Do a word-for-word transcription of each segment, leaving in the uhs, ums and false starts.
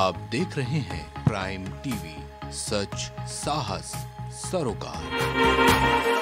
आप देख रहे हैं प्राइम टीवी, सच साहस सरोकार।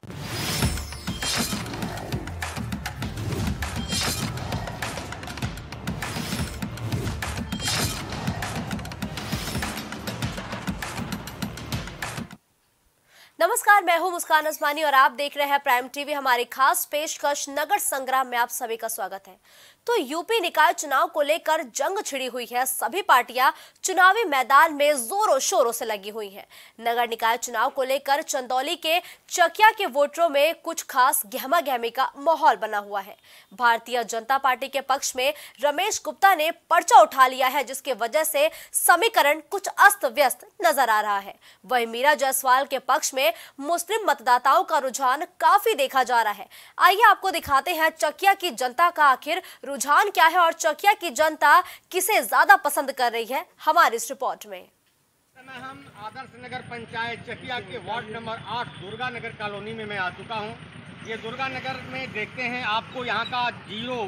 नमस्कार, मैं हूं मुस्कान असमानी और आप देख रहे हैं प्राइम टीवी। हमारी खास पेशकश नगर संग्राम में आप सभी का स्वागत है। तो यूपी निकाय चुनाव को लेकर जंग छिड़ी हुई है। सभी पार्टियां चुनावी मैदान में जोरों शोरों से लगी हुई हैं। नगर निकाय चुनाव को लेकर चंदौली के चकिया के वोटरों में कुछ खास गहमा गहमी का माहौल बना हुआ है। भारतीय जनता पार्टी के पक्ष में रमेश गुप्ता ने पर्चा उठा लिया है, जिसकी वजह से समीकरण कुछ अस्त व्यस्त नजर आ रहा है। वहीं मीरा जायसवाल के पक्ष में मुस्लिम मतदाताओं का रुझान काफी देखा जा रहा है। आइए आपको दिखाते हैं चकिया की जनता का आखिर रुझान क्या है और चकिया की जनता किसे ज्यादा पसंद कर रही है, हमारी इस रिपोर्ट में। हम आदर्श नगर पंचायत चकिया के वार्ड नंबर आठ दुर्गा नगर कॉलोनी में मैं आ चुका हूं। ये दुर्गा नगर में देखते हैं, आपको यहां का जीरो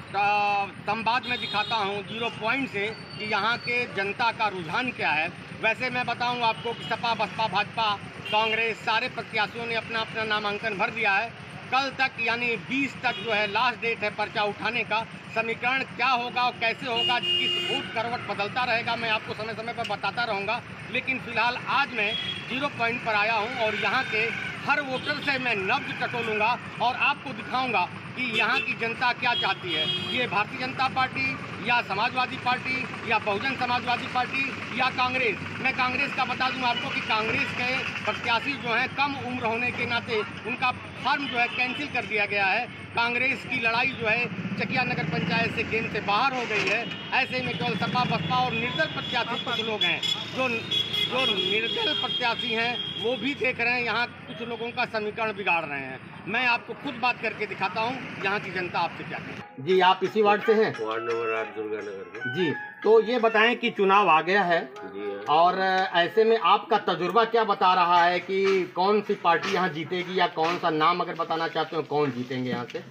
संवाद में दिखाता हूं, जीरो पॉइंट से कि यहां के जनता का रुझान क्या है। वैसे मैं बताऊं आपको कि सपा बसपा भाजपा कांग्रेस सारे प्रत्याशियों ने अपना अपना नामांकन भर दिया है। कल तक यानी बीस तक जो है लास्ट डेट है पर्चा उठाने का। समीकरण क्या होगा और कैसे होगा, किस वोट करवट बदलता रहेगा, मैं आपको समय समय पर बताता रहूँगा। लेकिन फिलहाल आज मैं जीरो पॉइंट पर आया हूँ और यहाँ के हर वोटर से मैं नब्ज टटोलूँगा और आपको दिखाऊँगा कि यहाँ की जनता क्या चाहती है। ये भारतीय जनता पार्टी या समाजवादी पार्टी या बहुजन समाजवादी पार्टी या कांग्रेस। मैं कांग्रेस का बता दूं आपको कि कांग्रेस के प्रत्याशी जो हैं कम उम्र होने के नाते उनका फॉर्म जो है कैंसिल कर दिया गया है। कांग्रेस की लड़ाई जो है चकिया नगर पंचायत से गेम से बाहर हो गई है। ऐसे में केवल सपा बसपा और निर्दल प्रत्याशी कुछ लोग हैं। जो जो निर्दल प्रत्याशी हैं वो भी देख रहे हैं यहाँ कुछ लोगों का समीकरण बिगाड़ रहे हैं। मैं आपको खुद बात करके दिखाता हूँ यहाँ की जनता आपसे क्या कहती है। जी, आप इसी वार्ड से हैं? वार्ड नंबर आठ दुर्गा नगर में। जी, तो ये बताएं कि चुनाव आ गया है जी और ऐसे में आपका तजुर्बा क्या बता रहा है कि कौन सी पार्टी यहाँ जीतेगी या कौन सा नाम अगर बताना चाहते हो कौन जीतेंगे यहाँ से?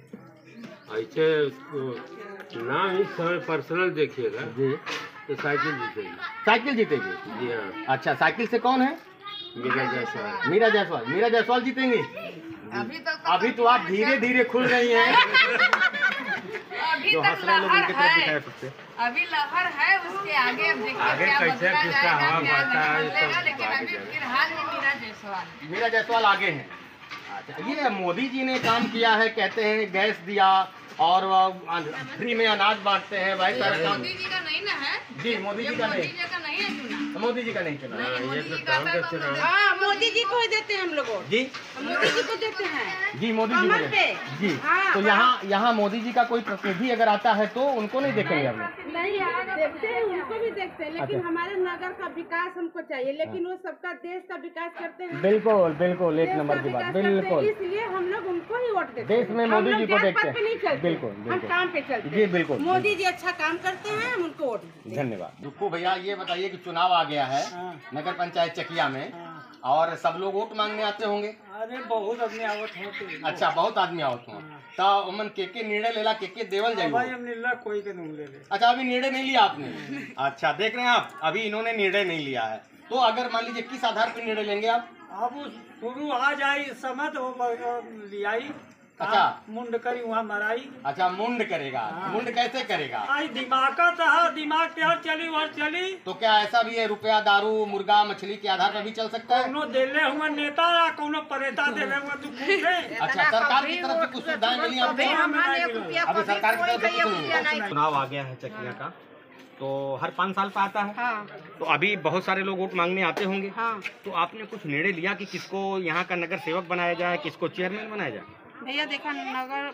ऐसे नाम इस समय पर्सनल देखिएगा जी तो साइकिल जीतेगी। साइकिल जीतेगी? जी हाँ। अच्छा, साइकिल से कौन है? मीरा जायसवाल। मीरा जायसवाल मीरा जायसवाल जीतेंगी? अभी तक तो अभी तो आप धीरे धीरे खुल रही हैं। अभी जो तक हंस रहे लोग उनकी तरफ दिखाए लहर सबसे। है, अभी लहर है। उसके आगे अब देखिए आगे क्या कैसे बदला किसका जाएगा, हवा क्या बढ़ता है, नहीं बदलेगा, सब लेकिन आगे अभी जाएगा। फिलहाल में मीरा जायसवाल। मीरा जायसवाल आगे हैं। अच्छा, ये मोदी जी ने काम किया है, कहते हैं गैस दिया और फ्री में अनाज बांटते हैं भाई सारे काम। मोदी जी का नहीं ना है जी, मोदी जी ये का मोदी नहीं, जी का नहीं है चुनाव। मोदी जी का नहीं चुना। नहीं, मोदी ये जी तो का काम था का तो चुनाव। हाँ, मोदी जी को ही देते हैं हम लोग वोट। जी मोदी जी को देते हैं। जी मोदी जी कमल को पे। जी। हाँ, तो यहाँ यहाँ मोदी जी का कोई प्रतिनिधि अगर आता है तो उनको नहीं देखेंगे हम लोग? नहीं देखते हैं, उनको भी देखते हैं, लेकिन अच्छा। हमारे नगर का विकास हमको चाहिए। लेकिन वो सबका देश का विकास करते हैं। बिल्कुल बिल्कुल, एक देश नंबर का की बात, विकास करते हैं, बिल्कुल। इसलिए हम लोग उनको ही वोट देते हैं। देश में हम मोदी लोग जी को जात देखते पात पे नहीं हैं। चलते। बिल्कुल हम बिल्कुल काम पे चलते जी, हैं। बिल्कुल मोदी जी अच्छा काम करते हैं, हम उनको वोट देते हैं। धन्यवाद। रुको भैया, ये बताइए कि चुनाव आ गया है नगर पंचायत चकिया में और सब लोग वोट मांगने आते होंगे? अरे बहुत आदमी आवत होते। अच्छा, बहुत आदमी आवत हो तो उमन के के निर्णय लेला, के के देवल भाई जाइए? हम नीला कोई के नहीं ले ले। अच्छा, अभी निर्णय नहीं लिया आपने? अच्छा, देख रहे हैं आप, अभी इन्होंने निर्णय नहीं लिया है। तो अगर मान लीजिए किस आधार पर निर्णय लेंगे आप? अब शुरू आ जाई समय तो लियाई। अच्छा। मुंड करी वहाँ मराई। अच्छा, मुंड करेगा। मुंड कैसे करेगा? आज दिमाग का था, दिमाग पे हर चली वह चली। तो क्या ऐसा भी है रुपया दारू मुर्गा मछली के आधार पर भी चल सकता है? कोनो देले हुआ नेता या कोनो परेता देले हुआ तू खुद से। अच्छा, सरकार की तरफ से कुछ सुविधाएं मिली आपको? अभी सरकार की तरफ से कुछ नहीं है। चुनाव आ गया है चकिया का, तो हर पाँच साल पे आता है। हाँ। तो अभी बहुत सारे लोग वोट मांगने आते होंगे। हाँ। तो आपने कुछ निर्णय लिया कि किसको यहाँ का नगर सेवक बनाया जाए, किसको चेयरमैन बनाया जाए? भैया देखा, नगर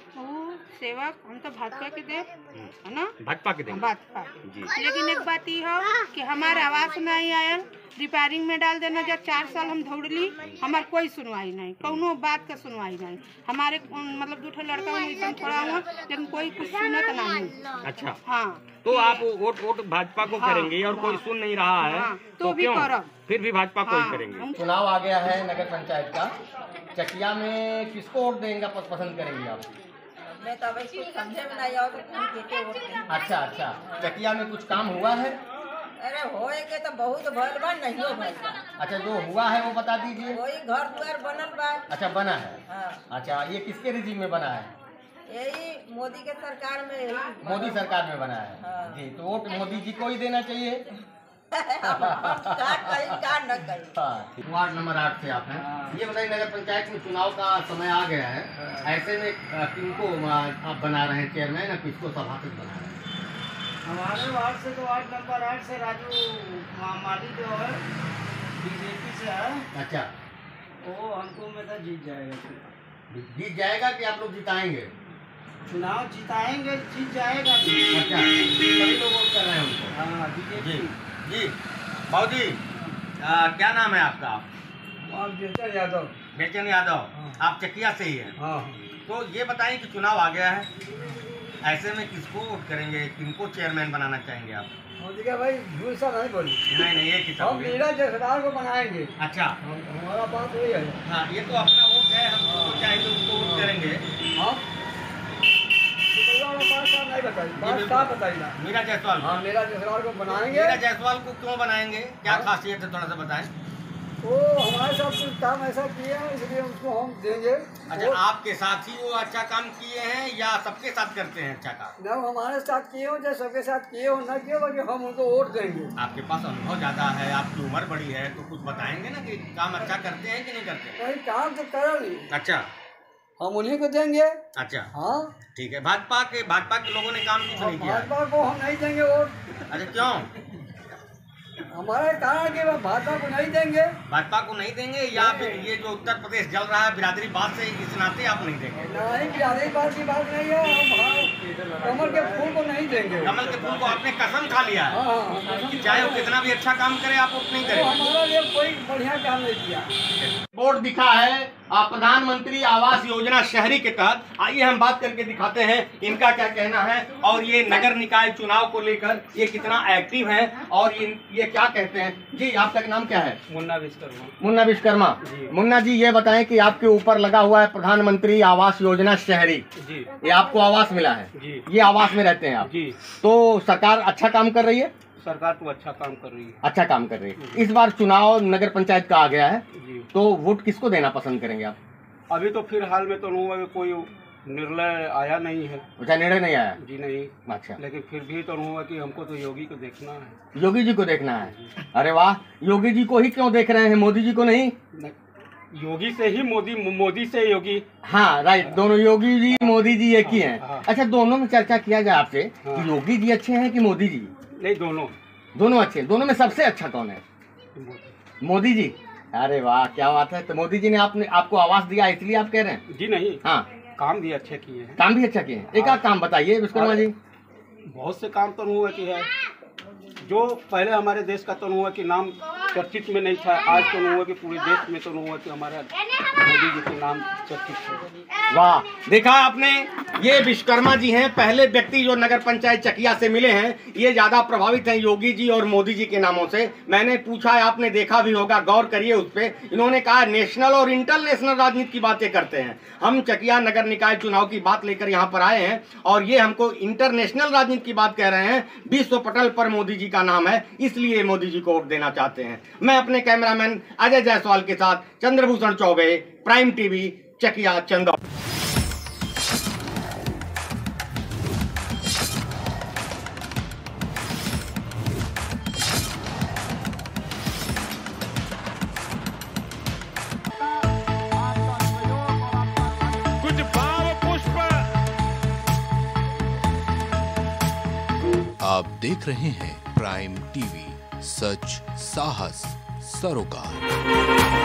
सेवक हम तो भाजपा के दे, है ना? भाजपा के देंगे भाजपा जी। लेकिन एक बात ये हो कि हमारे आवास में नहीं आयल, रिपेयरिंग में डाल देना। जब चार साल हम दौड़ली, हमारे कोई सुनवाई नहीं, कोनो बात का सुनवाई नहीं। हमारे मतलब दो लड़का वैसा थोड़ा हुआ, लेकिन कोई कुछ सुनत नहीं। अच्छा, हाँ, तो आप वोट वोट भाजपा को हाँ, करेंगे और हाँ, कोई सुन नहीं रहा है हाँ, तो, तो भी क्यों? करब। फिर भी भाजपा को ही हाँ, करेंगे। चुनाव आ गया है नगर पंचायत का, चकिया में किसको वोट देंगे, पसंद करेंगे आप? मैं तो अभी कुछ समझे में नहीं आओ तो के के वोट दें। अच्छा अच्छा, चकिया में कुछ काम हुआ है? अरे होए के तो बहुत भर बा नहीं हो भर बा। अच्छा, जो हुआ है वो बता दीजिए। कोई घर द्वार बनल बा। अच्छा, बना है। हाँ। अच्छा, ये किसके रिजीम में बना है? यही मोदी के सरकार में यही मोदी सरकार में बना है। हाँ। जी, तो वोट मोदी जी को ही देना चाहिए। हम का कहीं का न कहीं। हाँ, वार्ड नंबर आठ से आप हैं। ये बताइए, नगर पंचायत में चुनाव का समय आ गया है, ऐसे में अ, किनको अ, आप बना रहे हैं चेयरमैन या किसको सभापति बना रहे हैं? हमारे वार्ड से तो वार्ड नंबर आठ से राजू मा- माली जो है बीजेपी से है, अच्छा, वो हमको में तो जीत जाएगा। जीत जाएगा कि आप लोग जिताएंगे? चुनाव जिताएंगे, जीत जाएगा। अच्छा, सभी लोग वोट कर रहे हैं उनको। हाँ, जी बीजेपी। जी, भाऊ जी, अ, क्या नाम है आपका? बेचन यादव। बेचन यादव। आप चकिया से ही हैं। हाँ। तो ये बताइए कि चुनाव आ गया है, ऐसे में किसको वोट करेंगे, किनको चेयरमैन बनाना चाहेंगे आप? मोदी का भाई झूठ सा नहीं बोली। नहीं नहीं, एक ही हम सब। मीरा जसदार को बनाएंगे। अच्छा, हम- हमारा बात वही है। हाँ, ये तो अपना वोट है, हम जिसको चाहेंगे उसको वोट करेंगे। हाँ, बात साफ नहीं बताई, बात साफ बताई ना। मीरा जायसवाल। हाँ, मेरा जसदार को बनाएंगे। मीरा जायसवाल को क्यों बनाएंगे, क्या हाँ? खासियत है, थोड़ा सा बताएं। वो हमारे साथ कुछ काम ऐसा किए हैं, इसलिए उसको हम देंगे। अच्छा, आपके साथ ही वो अच्छा काम किए हैं या सबके साथ करते हैं अच्छा काम? न हमारे साथ किए हो चाहे सबके साथ किए हो, न किए हो, कि हम उनको वोट देंगे। आपके पास अनुभव ज्यादा है, आपकी उम्र बड़ी है, तो कुछ बताएंगे ना कि काम अच्छा करते हैं कि नहीं करते हैं? कहीं काम तो करेंगे, अच्छा हम उन्हीं को देंगे। अच्छा, हाँ, ठीक है। भाजपा के भाजपा के लोगों ने काम क्यों नहीं किया है? भाजपा को हम नहीं देंगे वोट। अच्छा, क्यों हमारे कारण कि वह भाजपा को नहीं देंगे। भाजपा को नहीं देंगे, या फिर ये जो उत्तर प्रदेश जल रहा है बिरादरी बात से, इस नाते आप नहीं देंगे? नहीं, बिहारी बात की बात नहीं है, हम हाँ, कमल के फूल को नहीं देंगे। कमल के फूल को आपने कसम खा लिया है हाँ, हाँ, कि चाहे वो कितना भी अच्छा काम करे आप वोट नहीं वो करेंगे। हमारा लिए कोई बढ़िया काम नहीं किया। बोर्ड दिखा है आ, प्रधानमंत्री आवास योजना शहरी के तहत। आइए हम बात करके दिखाते हैं इनका क्या कहना है, और ये नगर निकाय चुनाव को लेकर ये कितना एक्टिव है, और ये ये क्या कहते हैं। जी, आपका नाम क्या है? मुन्ना विश्वकर्मा। मुन्ना विश्वकर्मा। मुन्ना जी, ये बताएं कि आपके ऊपर लगा हुआ है प्रधानमंत्री आवास योजना शहरी। जी ये आपको आवास मिला है। जी। ये आवास में रहते हैं आप। जी, तो सरकार अच्छा काम कर रही है? सरकार तो अच्छा काम कर रही है। अच्छा काम कर रही है। इस बार चुनाव नगर पंचायत का आ गया है, जी, तो वोट किसको देना पसंद करेंगे आप? अभी तो फिलहाल में तो हुआ कि कोई निर्णय आया नहीं है। अच्छा, निर्णय नहीं आया? जी नहीं, अच्छा, लेकिन फिर भी तो हुआ कि हमको तो योगी को देखना है। योगी जी को देखना है। अरे वाह, योगी जी को ही क्यों देख रहे हैं, मोदी जी को नहीं? नहीं, योगी से ही मोदी, मोदी से योगी। हाँ राइट, दोनों योगी जी मोदी जी एक ही हैं। हाँ। अच्छा, दोनों में चर्चा किया जाए आपसे हाँ। कि योगी जी अच्छे हैं कि मोदी जी? नहीं, दोनों। दोनों अच्छे हैं। दोनों में सबसे अच्छा कौन है? मोदी। मोदी जी। अरे वाह, क्या बात है। तो मोदी जी ने आपने आपको आवास दिया इसलिए आप कह रहे हैं? जी नहीं, हाँ, काम भी अच्छे किए हैं। काम भी अच्छा किए हैं। एक आध काम बताइए विश्वकर्मा जी। बहुत से काम तो हुआ कि है जो पहले हमारे देश का तो हुआ कि नाम चर्चित में नहीं था, आज तो हुआ कि पूरे देश में तो हुआ कि हमारा मोदी जी के नाम चर्चित है। वाह, देखा आपने, ये विश्वकर्मा जी हैं, पहले व्यक्ति जो नगर पंचायत चकिया से मिले हैं। ये ज्यादा प्रभावित हैं योगी जी और मोदी जी के नामों से। मैंने पूछा, आपने देखा भी होगा, गौर करिए उस पे। इन्होंने कहा नेशनल और इंटरनेशनल राजनीति की बातें करते हैं। हम चकिया नगर निकाय चुनाव की बात लेकर यहाँ पर आए हैं, और ये हमको इंटरनेशनल राजनीति की बात कह रहे हैं। विश्व पटल पर मोदी जी का नाम है, इसलिए मोदी जी को वोट देना चाहते हैं। मैं अपने कैमरामैन अजय जायसवाल के साथ चंद्रभूषण चौबे, प्राइम टीवी, चकिया, चंदौली। कुछ भाव पुष्प। आप देख रहे हैं प्राइम टीवी, सच साहस सरोकार।